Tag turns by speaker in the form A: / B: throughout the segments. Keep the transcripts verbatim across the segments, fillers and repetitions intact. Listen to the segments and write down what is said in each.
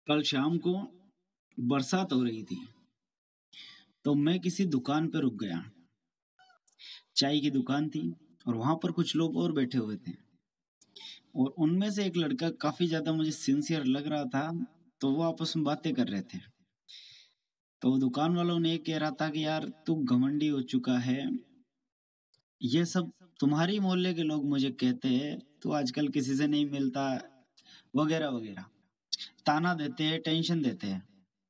A: कल शाम को बरसात हो रही थी, तो मैं किसी दुकान पे रुक गया। चाय की दुकान थी और वहां पर कुछ लोग और बैठे हुए थे और उनमें से एक लड़का काफी ज्यादा मुझे सिंसियर लग रहा था, तो वो आपस में बातें कर रहे थे। तो दुकान वालों ने ये कह रहा था कि यार तू घमंडी हो चुका है, ये सब तुम्हारी मोहल्ले के लोग मुझे कहते हैं, तू आजकल किसी से नहीं मिलता वगैरह वगैरह, ताना देते हैं, टेंशन देते हैं।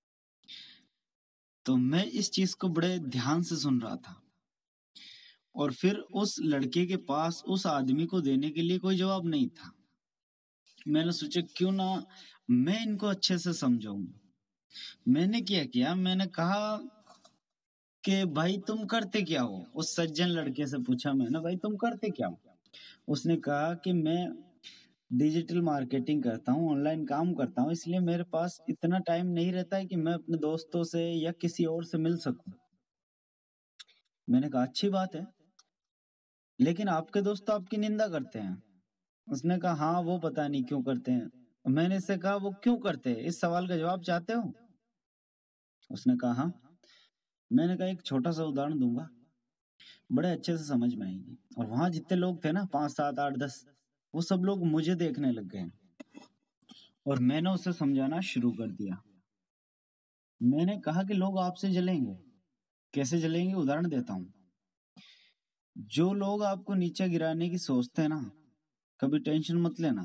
A: तो मैं इस चीज को बड़े ध्यान से सुन रहा था और फिर उस लड़के के पास उस आदमी को देने के लिए कोई जवाब नहीं था। मैंने सोचा क्यों ना मैं इनको अच्छे से समझाऊं। मैंने क्या किया, मैंने कहा कि भाई तुम करते क्या हो। उस सज्जन लड़के से पूछा मैंने, भाई तुम करते क्या हो। उसने कहा कि मैं डिजिटल मार्केटिंग करता हूँ, ऑनलाइन काम करता हूँ, इसलिए मेरे पास इतना टाइम नहीं रहता है कि मैं अपने दोस्तों से या किसी और से मिल सकूं। मैंने कहा अच्छी बात है, लेकिन आपके दोस्त तो आपकी निंदा करते हैं। उसने कहा हाँ वो पता नहीं क्यों करते हैं। मैंने इससे कहा वो क्यों करते हैं, इस सवाल का जवाब चाहते हो। उसने कहा हाँ। मैंने कहा एक छोटा सा उदाहरण दूंगा, बड़े अच्छे से समझ में आएगी। और वहां जितने लोग थे ना, पांच सात आठ दस, वो सब लोग मुझे देखने लग गए और मैंने उसे समझाना शुरू कर दिया। मैंने कहा कि लोग आपसे जलेंगे। कैसे जलेंगे, उदाहरण देता हूँ। जो लोग आपको नीचे गिराने की सोचते हैं ना, कभी टेंशन मत लेना।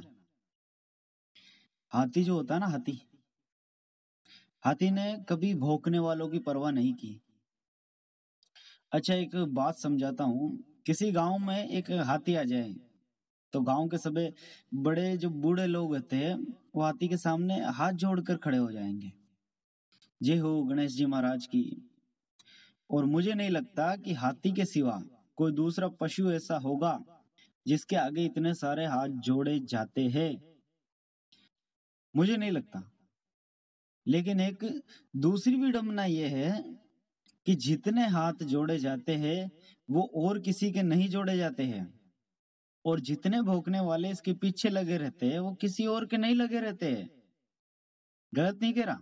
A: हाथी जो होता है ना, हाथी हाथी ने कभी भौंकने वालों की परवाह नहीं की। अच्छा एक बात समझाता हूँ। किसी गांव में एक हाथी आ जाए तो गांव के सभी बड़े जो बूढ़े लोग होते हैं, वो हाथी के सामने हाथ जोड़कर खड़े हो जाएंगे, जय हो गणेश जी महाराज की। और मुझे नहीं लगता कि हाथी के सिवा कोई दूसरा पशु ऐसा होगा जिसके आगे इतने सारे हाथ जोड़े जाते हैं। मुझे नहीं लगता। लेकिन एक दूसरी विडंबना यह है कि जितने हाथ जोड़े जाते हैं वो और किसी के नहीं जोड़े जाते हैं, और जितने भौंकने वाले इसके पीछे लगे रहते हैं वो किसी और के नहीं लगे रहते हैं। गलत नहीं कह रहा।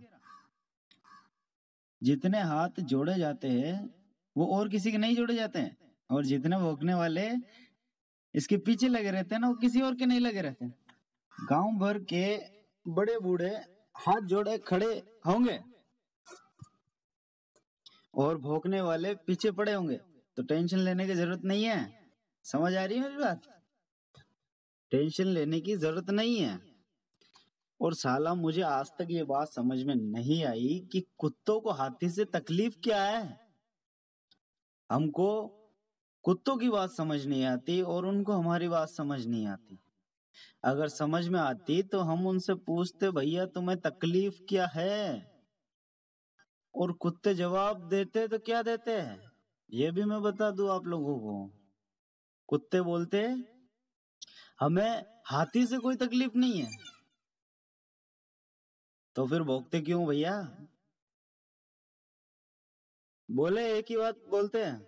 A: जितने हाथ जोड़े जाते हैं वो और किसी के नहीं जोड़े जाते हैं, और जितने भौंकने वाले इसके पीछे लगे रहते हैं ना, वो किसी और के नहीं लगे रहते। गांव भर के बड़े बूढ़े हाथ जोड़े खड़े होंगे और भौंकने वाले पीछे पड़े होंगे, तो टेंशन लेने की जरूरत नहीं है। समझ आ रही है मेरी बात? टेंशन लेने की जरूरत नहीं है। और साला मुझे आज तक ये बात समझ में नहीं आई कि कुत्तों को हाथी से तकलीफ क्या है। हमको कुत्तों की बात समझ नहीं आती और उनको हमारी बात समझ नहीं आती। अगर समझ में आती तो हम उनसे पूछते, भैया तुम्हें तकलीफ क्या है, और कुत्ते जवाब देते तो क्या देते हैं ये भी मैं बता दूं आप लोगों को। कुत्ते बोलते हमें हाथी से कोई तकलीफ नहीं है। तो फिर भौंकते क्यों भैया? बोले एक ही बात बोलते हैं,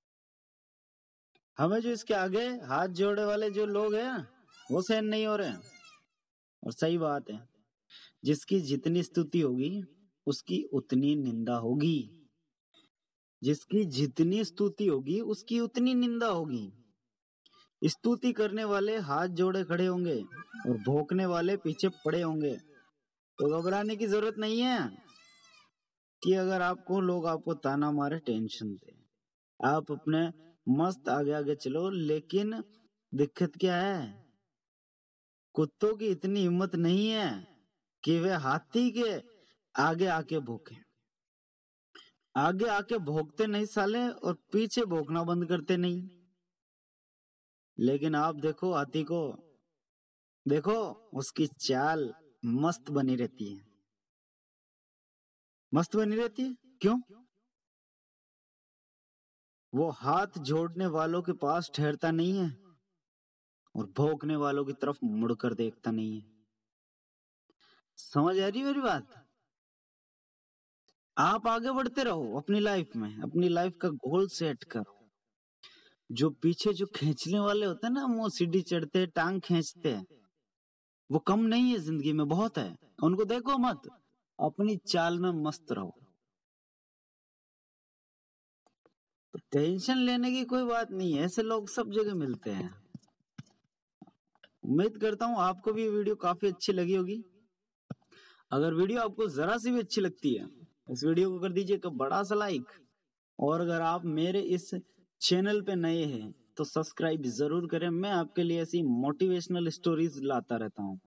A: हमें जो इसके आगे हाथ जोड़े वाले जो लोग हैं वो सहन नहीं हो रहे हैं। और सही बात है, जिसकी जितनी स्तुति होगी उसकी उतनी निंदा होगी। जिसकी जितनी स्तुति होगी उसकी उतनी निंदा होगी। स्तुति करने वाले हाथ जोड़े खड़े होंगे और भौंकने वाले पीछे पड़े होंगे। तो घबराने की जरूरत नहीं है कि अगर आपको लोग आपको ताना मारे, टेंशन दे। आप अपने मस्त आगे आगे चलो। लेकिन दिक्कत क्या है, कुत्तों की इतनी हिम्मत नहीं है कि वे हाथी के आगे आके भौंके। आगे आके भौंकते नहीं साले, और पीछे भौंकना बंद करते नहीं। लेकिन आप देखो हाथी को, देखो उसकी चाल मस्त बनी रहती है। मस्त बनी रहती है क्यों? वो हाथ जोड़ने वालों के पास ठहरता नहीं है और भौंकने वालों की तरफ मुड़कर देखता नहीं है। समझ आ रही है मेरी बात? आप आगे बढ़ते रहो अपनी लाइफ में, अपनी लाइफ का गोल सेट करो। जो पीछे जो खींचने वाले होते हैं ना, वो सीढ़ी चढ़ते टांग खींचते हैं, वो कम नहीं है जिंदगी में, बहुत है। उनको देखो मत, अपनी चाल में मस्त रहो। तो टेंशन लेने की कोई बात नहीं है, ऐसे लोग सब जगह मिलते हैं। उम्मीद करता हूँ आपको भी ये वीडियो काफी अच्छी लगी होगी। अगर वीडियो आपको जरा सी भी अच्छी लगती है, इस वीडियो को कर दीजिए एक बड़ा सा लाइक। और अगर आप मेरे इस चैनल पे नए हैं तो सब्सक्राइब जरूर करें। मैं आपके लिए ऐसी मोटिवेशनल स्टोरीज लाता रहता हूँ।